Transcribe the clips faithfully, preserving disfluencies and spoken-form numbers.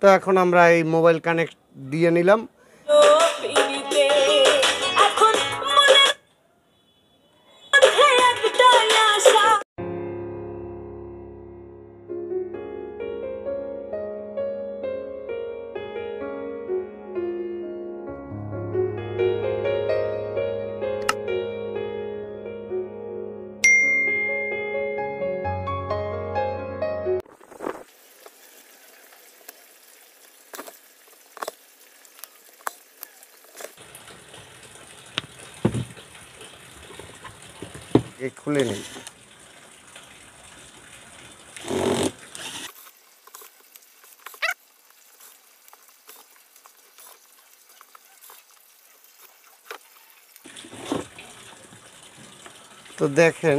তো এখন আমরা এই মোবাইল কানেক্ট দিয়ে নিলাম। খুলে নিই। তো দেখেন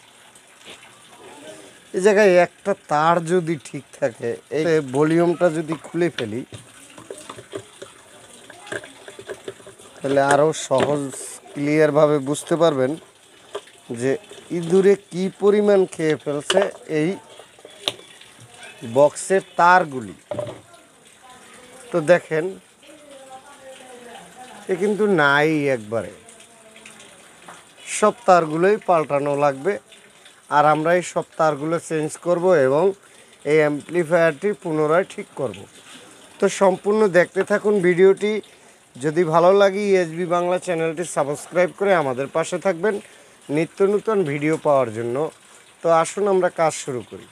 এই জায়গায় একটা তার যদি ঠিক থাকে, এই ভলিউমটা যদি খুলে ফেলি তাহলে আরও সহজ ক্লিয়ারভাবে বুঝতে পারবেন যে ইঁদুরে কি পরিমাণ খেয়ে ফেলছে এই বক্সের তারগুলি। তো দেখেন এ কিন্তু নাই, একবারে সব তারগুলোই পাল্টানো লাগবে। আর আমরা এই সব তারগুলো চেঞ্জ করব এবং এই অ্যাম্পলিফায়ারটি পুনরায় ঠিক করব। তো সম্পূর্ণ দেখতে থাকুন ভিডিওটি। যদি ভালো লাগে ইএসবি বাংলা চ্যানেলটি সাবস্ক্রাইব করে আমাদের পাশে থাকবেন নিত্য নতুন ভিডিও পাওয়ার জন্য। তো আসুন আমরা কাজ শুরু করি।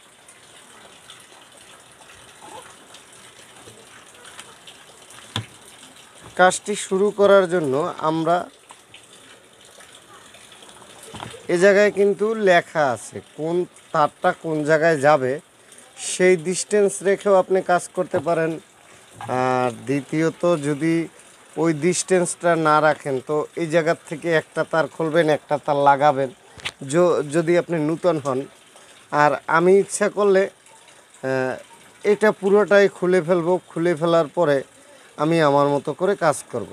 কাজটি শুরু করার জন্য আমরা এ জায়গায় কিন্তু লেখা আছে কোন তারটা কোন জায়গায় যাবে, সেই ডিস্টেন্স রেখেও আপনি কাজ করতে পারেন। আর দ্বিতীয়ত যদি ওই ডিস্টেন্সটা না রাখেন তো এই জায়গার থেকে একটা তার খুলবেন, একটা তার লাগাবেন যদি আপনি নূতন হন। আর আমি ইচ্ছা করলে এটা পুরোটাই খুলে ফেলবো, খুলে ফেলার পরে আমি আমার মতো করে কাজ করব।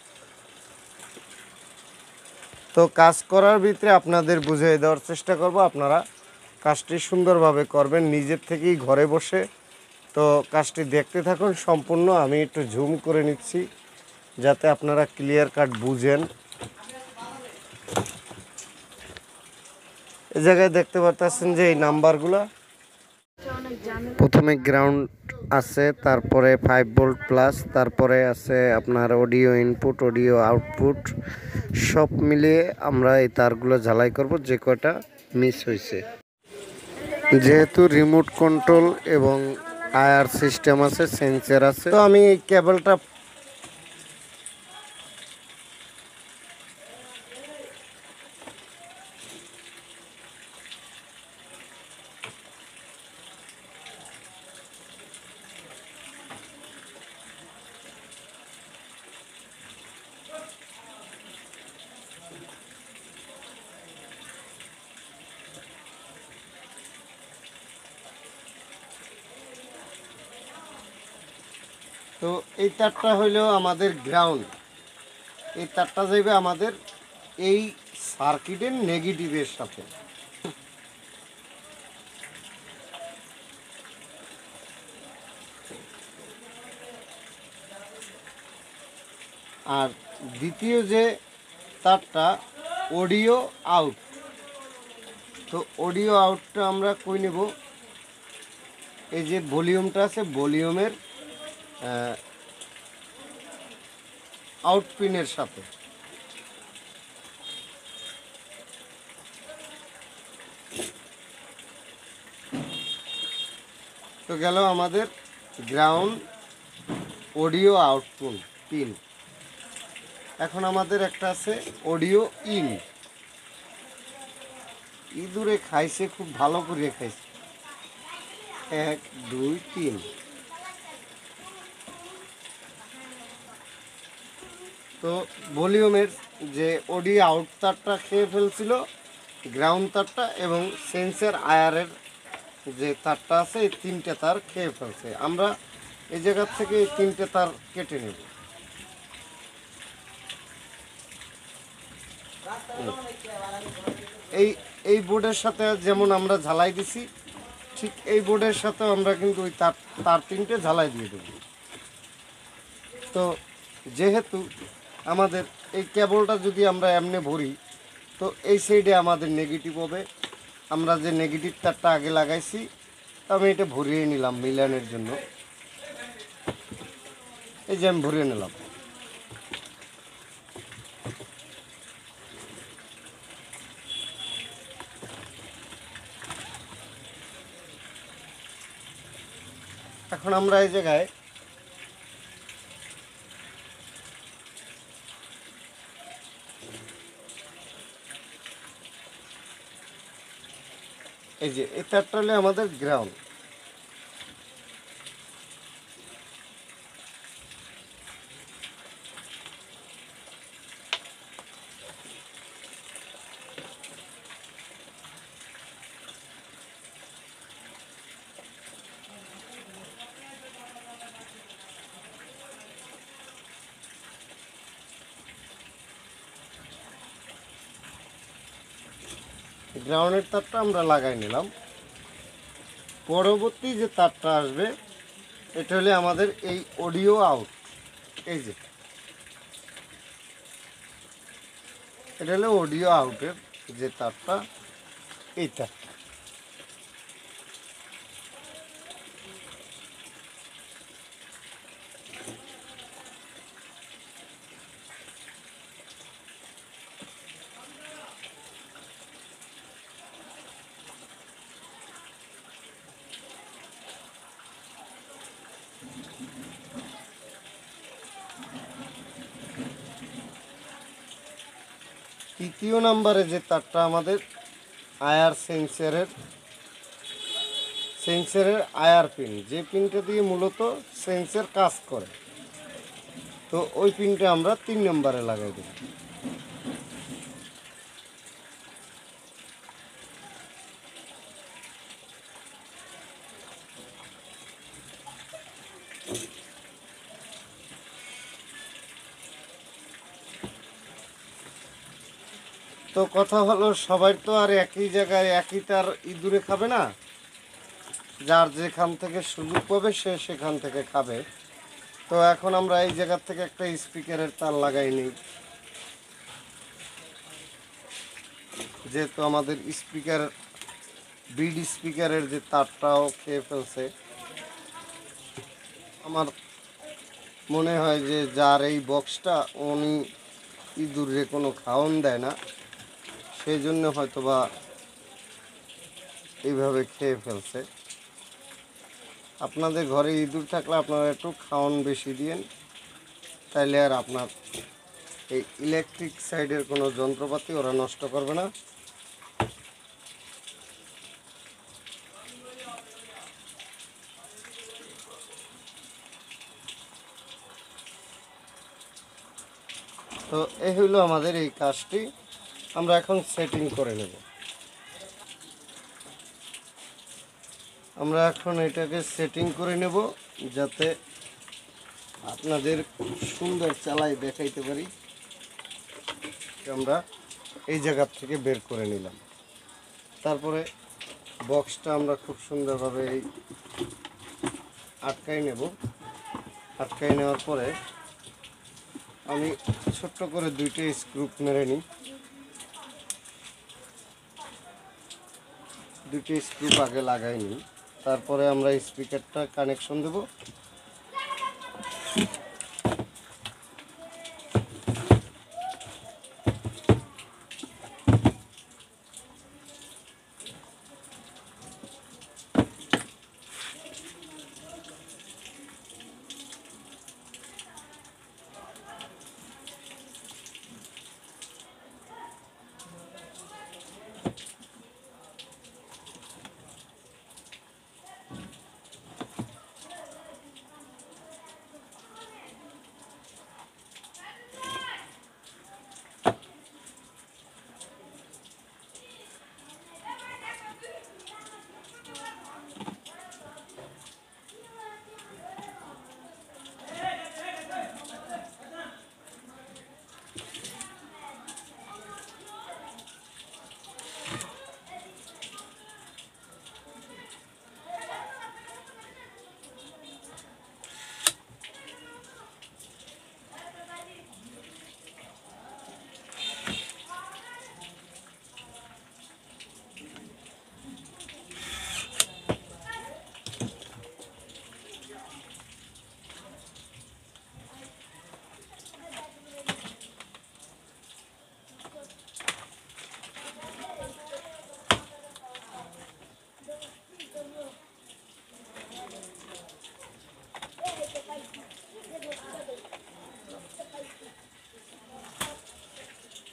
তো কাজ করার ভিতরে আপনাদের বুঝিয়ে দেওয়ার চেষ্টা করব, আপনারা কাজটি সুন্দরভাবে করবেন নিজের থেকেই ঘরে বসে। তো কাজটি দেখতে থাকুন সম্পূর্ণ। আমি একটু জুম করে নিচ্ছি যাতে আপনারা ক্লিয়ার কাট বুঝেন। এই জায়গায় দেখতে পাচ্ছেন যে এই নাম্বারগুলো প্রথমে গ্রাউন্ড আছে, তারপরে ফাইভ ভোল্ট প্লাস, তারপরে আছে আপনার অডিও ইনপুট, অডিও আউটপুট, সব মিলিয়ে আমরা এই তারগুলো ঝালাই করব যে কয়টা মিস হয়েছে। যেহেতু রিমোট কন্ট্রোল এবং আয়ার সিস্টেম আছে, সেন্সর আছে, তো আমি এই কেবলটা তো এই তারটা হইল আমাদের গ্রাউন্ড। এই তারটা যাইবে আমাদের এই সার্কিটের নেগেটিভের সাথে। আর দ্বিতীয় যে তারটা অডিও আউট, তো অডিও আউটটা আমরা কই নেব, এই যে ভলিউমটা আছে ভলিউমের আউট পিনের সাথে। তো গেল আমাদের গ্রাউন্ড অডিও আউটপুট পিন। এখন আমাদের একটা আছে অডিও ইন। ইঁদুরে খাইছে, খুব ভালো করে খাইছে। এক দুই তিন। তো ভলিউমের যে অডিও আউট তারটা খেয়ে ফেলছিল, গ্রাউন্ড তারটা এবং সেন্সর আয়ারের যে তারটা আছে, এই তিনটে তার খেয়ে ফেলছে। আমরা এই জায়গার থেকে এই তিনটে তার কেটে নেব। এই এই বোর্ডের সাথে যেমন আমরা ঝালাই দিছি, ঠিক এই বোর্ডের সাথে আমরা কিন্তু ওই তার তার তিনটে ঝালাই দিয়ে দেব। তো যেহেতু আমাদের এই কেবলটা যদি আমরা এমনি ভরি, তো এই সাইডে আমাদের নেগেটিভ হবে। আমরা যে নেগেটিভ তারটা আগে লাগাইছি, তো আমি এটা ভরিয়ে নিলাম মিলানের জন্য। এই যে আমি ভরিয়ে নিলাম। এখন আমরা এই জায়গায় এই যে এই তারটা হলে আমাদের গ্রাউন্ড। গ্রাউন্ডের তারটা আমরা লাগাই নিলাম। পরবর্তী যে তারটা আসবে, এটা হলে আমাদের এই অডিও আউট। এই যে এটা হলো অডিও আউটের যে তারটা, এই তারটা। তৃতীয় নম্বরে যে তারটা আমাদের আয়ার সেন্সারের সেন্সারের আয়ার পিন, যে পিনটা দিয়ে মূলত সেন্সার কাজ করে, তো ওই পিনটা আমরা তিন নম্বরে লাগাই দেব। তো কথা হলো, সবাই তো আর একই জায়গায় একই তার ইঁদুরে খাবে না। যার যেখান থেকে সুযোগ পাবে সে সেখান থেকে খাবে। তো এখন আমরা এই জায়গার থেকে একটা স্পিকারের তার লাগাই নিই, যেহেতু আমাদের স্পিকার বিড স্পিকারের যে তারটাও খেয়ে ফেলছে। আমার মনে হয় যে যার এই বক্সটা, উনি ইঁদুরে কোনো খাওয়ান দেয় না, সেই জন্য হয়তো বা এইভাবে খেয়ে ফেলছে। আপনাদের ঘরে ইঁদুর থাকলে আপনারা একটু খাওয়ান বেশি দিয়েন, তাইলে আর আপনার এই ইলেকট্রিক সাইডের কোনো যন্ত্রপাতি ওরা নষ্ট করবে না। তো এই হইলো আমাদের এই কাজটি। আমরা এখন সেটিং করে নেব। আমরা এখন এটাকে সেটিং করে নেব, যাতে আপনাদের সুন্দর চালাই দেখাইতে পারি। আমরা এই জায়গার থেকে বের করে নিলাম। তারপরে বক্সটা আমরা খুব সুন্দরভাবে এই আটকাই নেব। আটকাই নেওয়ার পরে আমি ছোট্ট করে দুইটা স্ক্রু মেরে নিই। দুইটা স্ক্রু আগে লাগাই নিই, তারপরে আমরা স্পিকারটা কানেকশন দেব।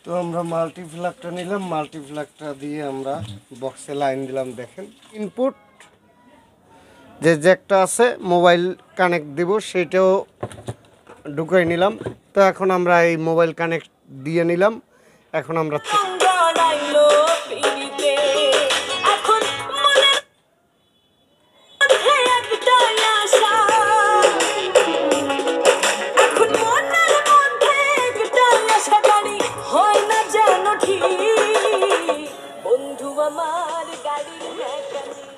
তো আমরা মাল্টিপ্লাগটা নিলাম, মাল্টিপ্লাগটা দিয়ে আমরা বক্সে লাইন দিলাম। দেখেন ইনপুট যে জ্যাকটা আছে মোবাইল কানেক্ট দিব সেটাও ঢুকাই নিলাম। তো এখন আমরা এই মোবাইল কানেক্ট দিয়ে নিলাম। এখন আমরা বন্ধু আমার গাড়ি